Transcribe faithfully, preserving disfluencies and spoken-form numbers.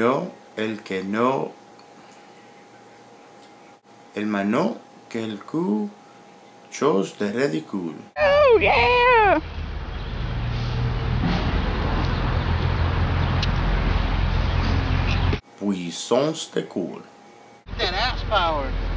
mano, el que no, el mano, que el cu, chose de ridicule. Oh yeah! Puissance de cool. That ass power.